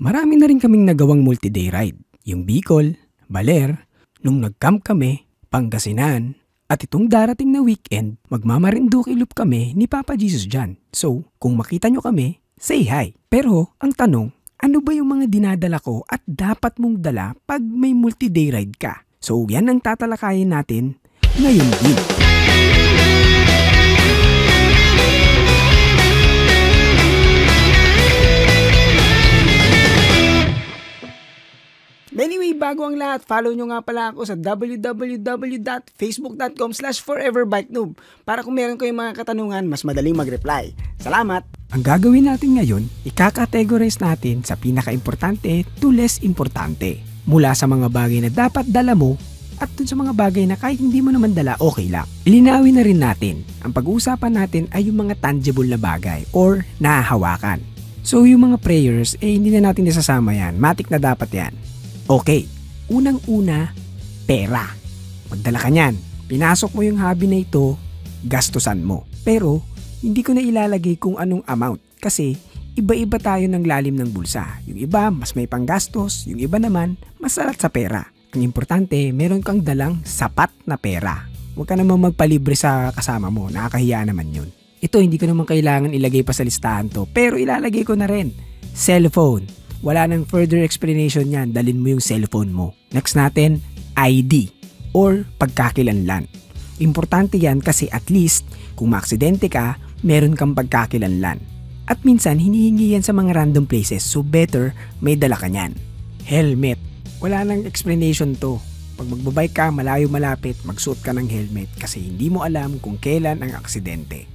Marami na rin kaming nagawang multi-day ride. Yung Bicol, Baler, nung nag-camp kami, Pangasinan, at itong darating na weekend, magmamarinduki loop kami ni Papa Jesus dyan. So, kung makita nyo kami, say hi. Pero, ang tanong, ano ba yung mga dinadala ko at dapat mong dala pag may multi-day ride ka? So, yan ang tatalakayin natin ngayon din. Anyway, bago ang lahat, follow nyo nga pala ako sa www.facebook.com/foreverbikeNoob para kung meron kayong mga katanungan, mas madaling mag-reply. Salamat! Ang gagawin natin ngayon, ikakategorize natin sa pinaka-importante to less importante. Mula sa mga bagay na dapat dala mo at dun sa mga bagay na kahit hindi mo naman dala, okay lang. Ilinawin na rin natin, ang pag-uusapan natin ay yung mga tangible na bagay or nahahawakan. So yung mga prayers, hindi na natin nasasama yan. Matik na dapat yan. Okay, unang-una, pera. Magdala ka niyan. Pinasok mo yung hobby na ito, gastusan mo. Pero, hindi ko na ilalagay kung anong amount kasi iba-iba tayo ng lalim ng bulsa. Yung iba, mas may panggastos. Yung iba naman, mas salat sa pera. Ang importante, meron kang dalang sapat na pera. Huwag ka naman magpalibre sa kasama mo. Nakakahiya naman yun. Ito, hindi ko naman kailangan ilagay pa sa listahan to. Pero ilalagay ko na rin. Cellphone. Wala nang further explanation yan, dalhin mo yung cellphone mo. Next natin, ID or pagkakilanlan. Importante yan kasi at least kung maaksidente ka, meron kang pagkakilanlan. At minsan, hinihingi yan sa mga random places, so better may dala ka nyan. Helmet. Wala nang explanation to. Pag magbabike ka, malayo malapit, magsuot ka ng helmet kasi hindi mo alam kung kailan ang aksidente.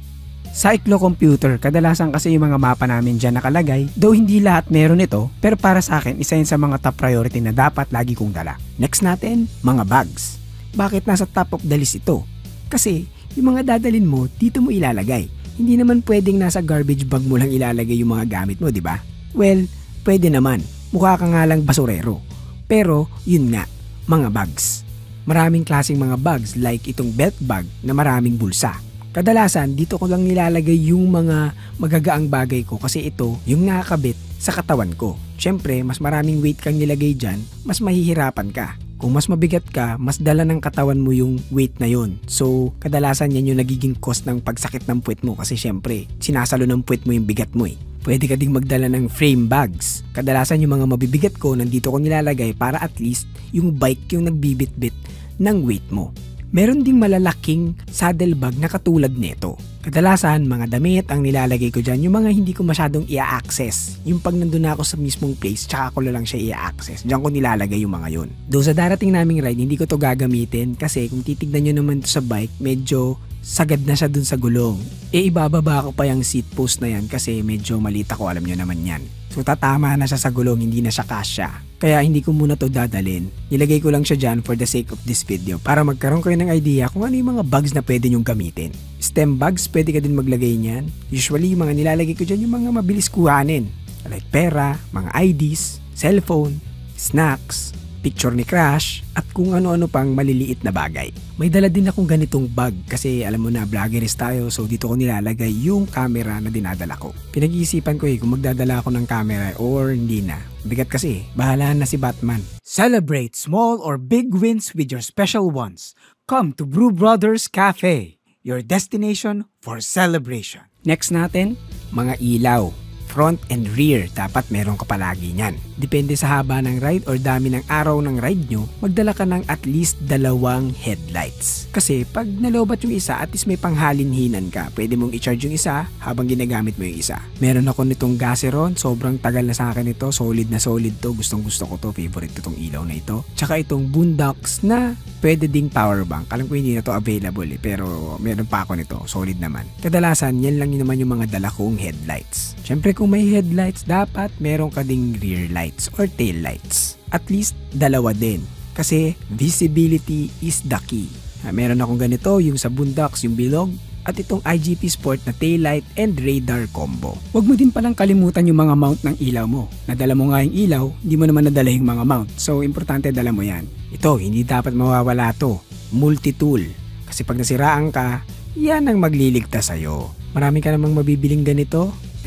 Cyclocomputer, kadalasan kasi yung mga mapa namin dyan nakalagay, though hindi lahat meron ito, pero para sa akin, isa yun sa mga top priority na dapat lagi kong dala. Next natin, mga bags. Bakit nasa top of the list ito? Kasi, yung mga dadalin mo, dito mo ilalagay. Hindi naman pwedeng nasa garbage bag mo lang ilalagay yung mga gamit mo, di ba? Well, pwede naman. Mukha ka nga lang basurero. Pero, yun nga, mga bags. Maraming klaseng mga bags like itong belt bag na maraming bulsa. Kadalasan, dito ko lang nilalagay yung mga magagaang bagay ko kasi ito yung nakakabit sa katawan ko. Siyempre, mas maraming weight kang nilagay dyan, mas mahihirapan ka. Kung mas mabigat ka, mas dala ng katawan mo yung weight na yon. So, kadalasan yan yung nagiging cost ng pagsakit ng puwet mo kasi siyempre, sinasalo ng puwet mo yung bigat mo eh. Pwede ka ding magdala ng frame bags. Kadalasan yung mga mabibigat ko, nandito ko nilalagay para at least yung bike yung nagbibit-bit ng weight mo. Meron ding malalaking saddle bag na katulad nito. Kadalasan, mga damit ang nilalagay ko dyan, yung mga hindi ko masyadong i-access. Yung pag nandun ako sa mismong place, tsaka ko lang siya i-access. Diyan ko nilalagay yung mga yun. Doon sa darating naming ride, hindi ko to gagamitin kasi kung titignan nyo naman to sa bike, medyo sagad na siya dun sa gulong. Ibababa ko pa yung seat post na yan kasi medyo maliit ako, alam nyo naman yan. So tatama na siya sa gulong, hindi na siya kasya. Kaya hindi ko muna to dadalhin. Nilagay ko lang siya dyan for the sake of this video para magkaroon kayo ng idea kung ano yung mga bags na pwede nyong gamitin. Stem bags, pwede ka din maglagay niyan. Usually, yung mga nilalagay ko dyan yung mga mabilis kuhanin. Like pera, mga IDs, cellphone, snacks, picture ni crush, at kung ano-ano pang maliliit na bagay. May dala din akong ganitong bag kasi alam mo na vloggerist tayo, so dito ko nilalagay yung camera na dinadala ko. Pinag-iisipan ko kung magdadala ako ng camera or hindi na. Bigat kasi, bahala na si Batman. Celebrate small or big wins with your special ones. Come to Brew Brothers Cafe, your destination for celebration. Next natin, mga ilaw. Front and rear, dapat meron ka palagi niyan. Depende sa haba ng ride or dami ng araw ng ride nyo, magdala ka ng at least 2 headlights. Kasi pag nalobat yung isa, at least may panghalinhinan ka. Pwede mong i-charge yung isa habang ginagamit mo yung isa. Meron ako nitong Gaseron, sobrang tagal na sa akin ito, solid na solid to, gustong gusto ko to, favorite ko tong ilaw na ito. Tsaka itong Boondocks na pwede ding power bank. Alam ko hindi na to available pero meron pa ako nito, solid naman. Kadalasan, yan lang naman yung mga dala kong headlights. Siyempre kung may headlights, dapat meron ka ding rear lights or tail lights. At least 2 din. Kasi visibility is the key. Meron akong ganito, yung sa Boondocks, yung bilog, at itong IGP Sport na taillight and radar combo. Huwag mo din palang kalimutan yung mga mount ng ilaw mo. Nadala mo nga yung ilaw, hindi mo naman nadala yung mga mount. So, importante dala mo yan. Ito, hindi dapat mawawala to. Multi-tool. Kasi pag nasiraan ka, yan ang magliligtas sa'yo. Marami ka namang mabibiling ganito.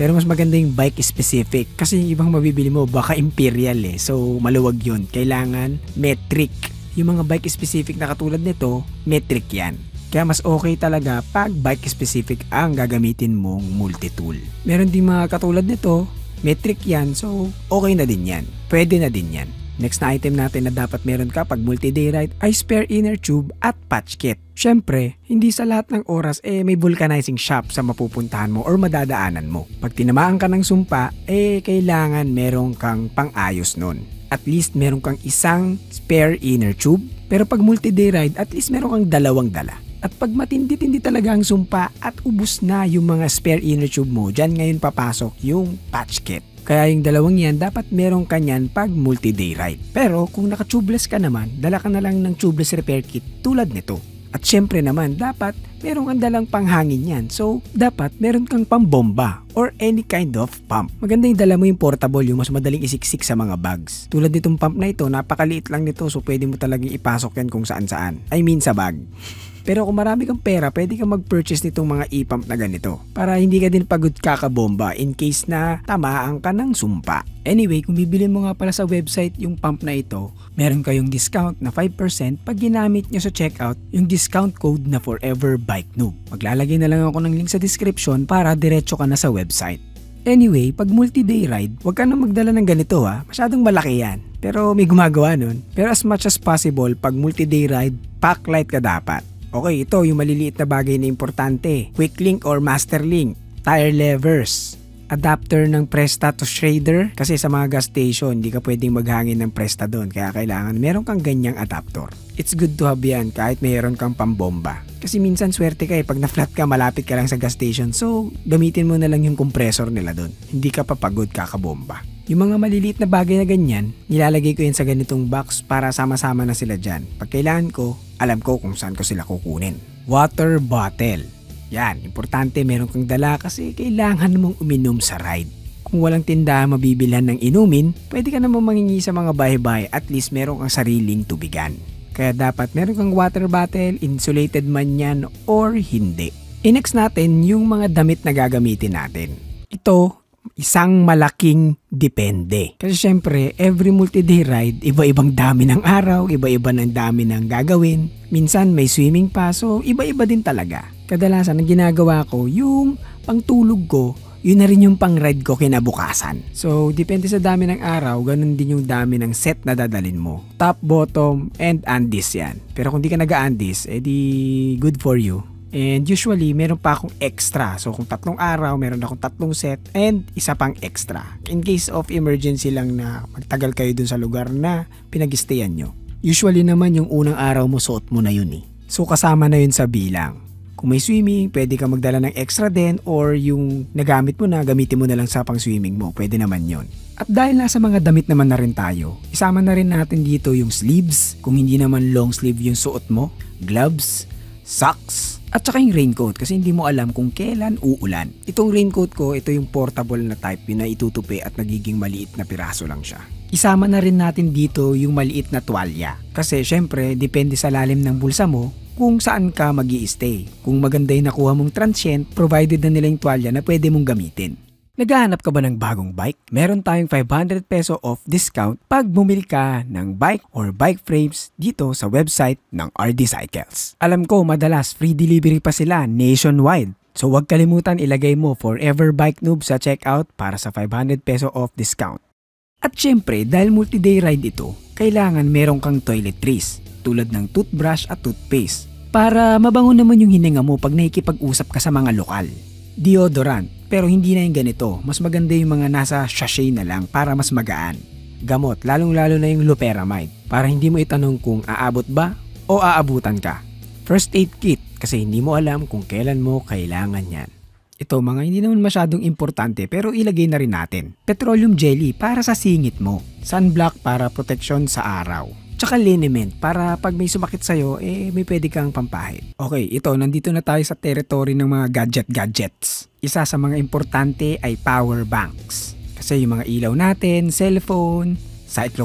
Pero mas maganda yung bike specific kasi yung ibang mabibili mo baka Imperial so maluwag yun. Kailangan metric. Yung mga bike specific na katulad nito, metric yan. Kaya mas okay talaga pag bike specific ang gagamitin mong multi-tool. Meron din mga katulad nito, metric yan, so okay na din yan. Pwede na din yan. Next na item natin na dapat meron ka pag multi-day ride ay spare inner tube at patch kit. Syempre, hindi sa lahat ng oras may vulcanizing shop sa mapupuntahan mo or madadaanan mo. Pag tinamaan ka ng sumpa, kailangan meron kang pang-ayos nun. At least meron kang isang spare inner tube. Pero pag multi-day ride, at least meron kang dalawang dala. At pag matindi-tindi talaga ang sumpa at ubus na yung mga spare inner tube mo, dyan ngayon papasok yung patch kit. Kaya yung dalawang yan, dapat meron ka nyan pag multi-day ride. Pero kung naka-tubeless ka naman, dala ka na lang ng tubeless repair kit tulad nito. At syempre naman, dapat meron kang dalang panghangin yan. So, dapat meron kang pambomba or any kind of pump. Maganda yung dala mo yung portable, yung mas madaling isiksik sa mga bags. Tulad nitong pump na ito, napakaliit lang nito so pwede mo talagang ipasok yan kung saan-saan. I mean sa bag. Pero kung marami kang pera, pwede kang mag-purchase nitong mga e-pump na ganito para hindi ka din pagod kakabomba in case na tamaan ka ng sumpa. Anyway, kung bibili mo nga pala sa website yung pump na ito, meron kayong discount na 5% pag ginamit nyo sa checkout yung discount code na Forever Bike Noob. Maglalagay na lang ako ng link sa description para diretso ka na sa website. Anyway, pag multi-day ride, huwag ka na magdala ng ganito masyadong malaki yan. Pero may gumagawa nun. Pero as much as possible, pag multi-day ride, pack light ka dapat. Okay, ito yung maliliit na bagay na importante. Quick link or master link, tire levers, adapter ng Presta to Schrader. Kasi sa mga gas station, hindi ka pwedeng maghangin ng Presta doon. Kaya kailangan meron kang ganyang adapter. It's good to have yan kahit mayroon kang pambomba. Kasi minsan swerte ka pag na-flat ka, malapit ka lang sa gas station. So, gamitin mo na lang yung compressor nila doon. Hindi ka papagod kakabomba. Yung mga maliliit na bagay na ganyan, nilalagay ko yan sa ganitong box para sama-sama na sila dyan. Pag kailangan ko, alam ko kung saan ko sila kukunin. Water bottle. Yan, importante meron kang dala kasi kailangan mong uminom sa ride. Kung walang tindahan mabibilhan ng inumin, pwede ka namang mangingi sa mga bahay-bahay at least meron kang sariling tubigan. Kaya dapat meron kang water bottle, insulated man yan or hindi. Next natin yung mga damit na gagamitin natin. Ito, isang malaking depende. Kasi syempre, every multi-day ride, iba-ibang dami ng araw, iba-iba ng dami ng gagawin. Minsan may swimming pa, so iba-iba din talaga. Kadalasan, ang ginagawa ko, yung pangtulog ko, yun na rin yung pang-ride ko kinabukasan. So, depende sa dami ng araw, ganun din yung dami ng set na dadalin mo. Top, bottom, and undies yan. Pero kung di ka nag-undies, edi good for you. And usually, meron pa akong extra. So, kung 3 araw, meron akong 3 set and isa pang extra. In case of emergency lang na magtagal kayo dun sa lugar na pinag-stayan nyo. Usually naman, yung unang araw mo, suot mo na yun So, kasama na yun sa bilang. Kung may swimming, pwede ka magdala ng extra din or yung nagamit mo na, gamitin mo na lang sa pang-swimming mo. Pwede naman yun. At dahil nasa mga damit naman na rin tayo, isama na rin natin dito yung sleeves. Kung hindi naman long sleeve yung suot mo, gloves, socks, at saka yung raincoat kasi hindi mo alam kung kailan uulan. Itong raincoat ko, ito yung portable na type, yun na itutupi at nagiging maliit na piraso lang siya. Isama na rin natin dito yung maliit na tuwalya. Kasi syempre, depende sa lalim ng bulsa mo kung saan ka mag-i-stay. Kung maganda yung nakuha mong transient, provided na nila yung tuwalya na pwede mong gamitin. Naghahanap ka ba ng bagong bike? Meron tayong 500 peso off discount pag bumili ka ng bike or bike frames dito sa website ng RD Cycles. Alam ko madalas free delivery pa sila nationwide. So huwag kalimutan ilagay mo Forever Bike Noob sa checkout para sa 500 peso off discount. At syempre dahil multi-day ride ito, kailangan meron kang toiletries tulad ng toothbrush at toothpaste para mabango naman yung hininga mo pag nakikipag-usap ka sa mga lokal. Deodorant, pero hindi na yung ganito. Mas maganda yung mga nasa sachet na lang para mas magaan. Gamot, lalong-lalo na yung loperamide para hindi mo itanong kung aabot ba o aabutan ka. First aid kit kasi hindi mo alam kung kailan mo kailangan yan. Ito mga hindi naman masyadong importante pero ilagay na rin natin. Petroleum jelly para sa singit mo. Sunblock para proteksyon sa araw. Tsaka liniment para pag may sumakit sa'yo, may pwede kang pampahid. Okay, ito, nandito na tayo sa territory ng mga gadgets. Isa sa mga importante ay power banks. Kasi yung mga ilaw natin, cellphone,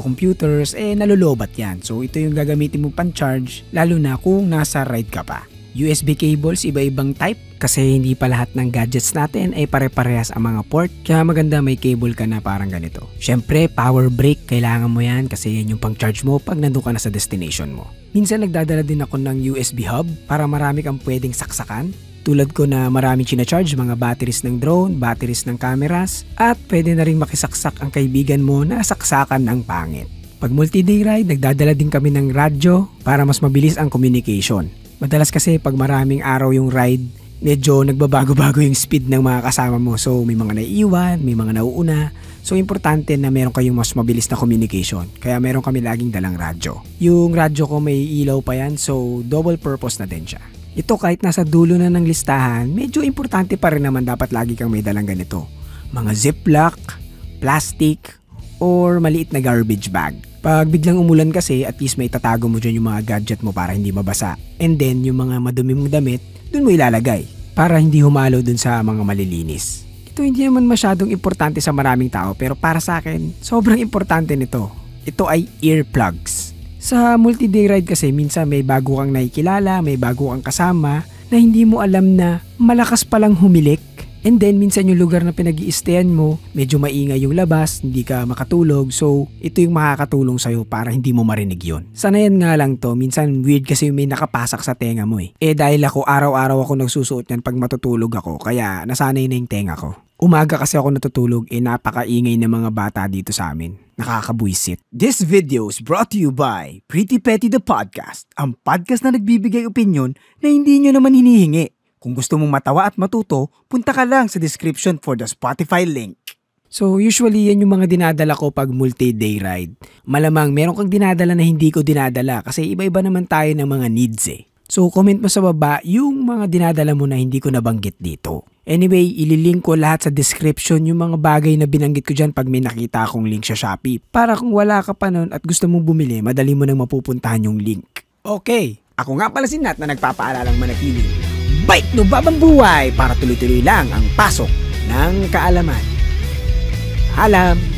cyclocomputers, nalulobat yan. So ito yung gagamitin mo pan-charge, lalo na kung nasa ride ka pa. USB cables, iba-ibang type kasi hindi pa lahat ng gadgets natin ay pare-parehas ang mga port. Kaya maganda may cable ka na parang ganito. Syempre, power brick, kailangan mo yan kasi yan yung pang-charge mo pag nandun ka na sa destination mo. Minsan nagdadala din ako ng USB hub para marami kang pwedeng saksakan. Tulad ko na maraming charge mga batteries ng drone, batteries ng cameras, at pwede na rin makisaksak ang kaibigan mo na saksakan ng pangit. Pag multi-day ride, nagdadala din kami ng radyo para mas mabilis ang communication. Madalas kasi pag maraming araw yung ride, medyo nagbabago-bago yung speed ng mga kasama mo. So may mga naiiwan, may mga nauuna. So importante na meron kayong mas mabilis na communication. Kaya meron kami laging dalang radyo. Yung radyo ko may ilaw pa yan, so double purpose na din siya. Ito kahit nasa dulo na ng listahan, medyo importante pa rin naman dapat lagi kang may dalang ganito. Mga ziplock, plastic, or maliit na garbage bag. Pag biglang umulan kasi, at least may tatago mo dyan yung mga gadget mo para hindi mabasa. And then, yung mga madumi mong damit, dun mo ilalagay para hindi humalo dun sa mga malilinis. Ito hindi naman masyadong importante sa maraming tao pero para sa akin, sobrang importante nito. Ito ay earplugs. Sa multi-day ride kasi minsan may bago kang nakikilala, may bago kang kasama na hindi mo alam na malakas palang humilik. And then minsan yung lugar na pinag-i-stayan mo, medyo maingay yung labas, hindi ka makatulog. So ito yung makakatulong sa'yo para hindi mo marinig yun. Sanayan nga lang to, minsan weird kasi may nakapasak sa tenga mo eh. Dahil ako araw-araw ako nagsusuot yan pag matutulog ako, kaya nasanay na yung tenga ko. Umaga kasi ako natutulog, napakaingay ng mga bata dito sa amin. Nakakabuisit. This video is brought to you by Pretty Petty the Podcast, ang podcast na nagbibigay opinion na hindi nyo naman hinihingi. Kung gusto mong matawa at matuto, punta ka lang sa description for the Spotify link. So usually yan yung mga dinadala ko pag multi-day ride. Malamang meron kang dinadala na hindi ko dinadala kasi iba-iba naman tayo ng mga needs eh. So comment mo sa baba yung mga dinadala mo na hindi ko nabanggit dito. Anyway, ililink ko lahat sa description yung mga bagay na binanggit ko dyan pag may nakita akong link sa Shopee. Para kung wala ka pa nun at gusto mong bumili, madali mo nang mapupuntahan yung link. Okay, ako nga pala si Nat na nagpapaalalang manatiling Bike Noob Habang Buhay para tuloy-tuloy lang ang pasok ng kaalaman. Alam!